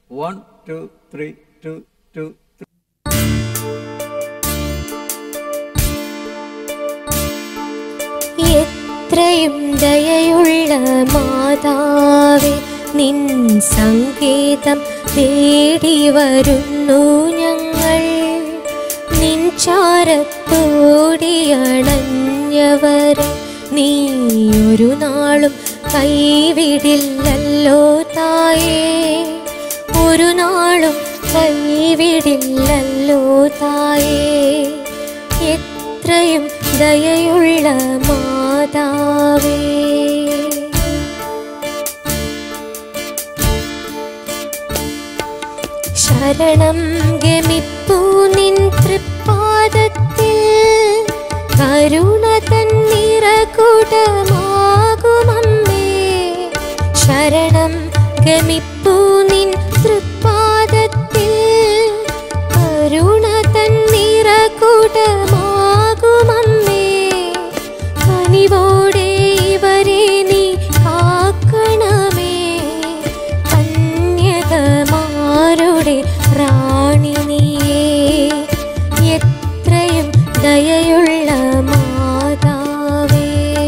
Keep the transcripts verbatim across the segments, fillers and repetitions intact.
One two three two two എത്രയും ദയയുള്ള മാതാവേ, നിൻ സംഗീതം തേടി വരുന്നു ഞങ്ങൾ. നിൻ ചാരത്തോടിയണഞ്ഞവരെ നീ ഒരു നാളും കൈവിടില്ലല്ലോ തായേ, ഒരു നാളും കൈവിടില്ലല്ലോ തായേ. എത്രയും ദയയുള്ള മാതാവേ, ശരണം ഗമിപ്പൂ നിൻ തൃപ്പാദത്തിൽ, കരുണ തന്നിറകുടമാകുമമ്മേ. ശരണം ഗമിപ്പൂ നിൻ തൃപ്പാദത്തിൽ, കരുണ തന്നിറകുടമാകുമമ്മേ. കനിവോടെ ഇവരെ നീ കാക്കണമേ, കന്യകമാരുടെ റാണി നീയേ. എത്രയും ദയയുള്ള മാതാവേ,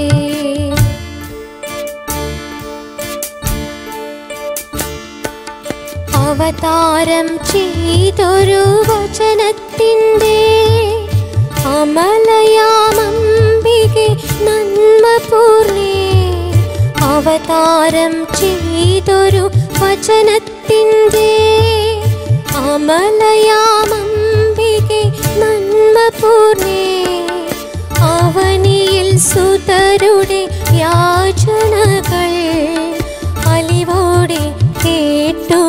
അവതാരം ചെയ്തൊരു വചനത്തിൻ്റെ അമലയാമംബികെ നന്മപൂർണേ. അവതാരം ചെയ്തൊരു വചനത്തിൻ്റെ അമലയാമംബികെ നന്മപൂർണേ. അവനിയിൽ സുതരുടെ യാചനകൾ അലിവോടെ കേട്ടു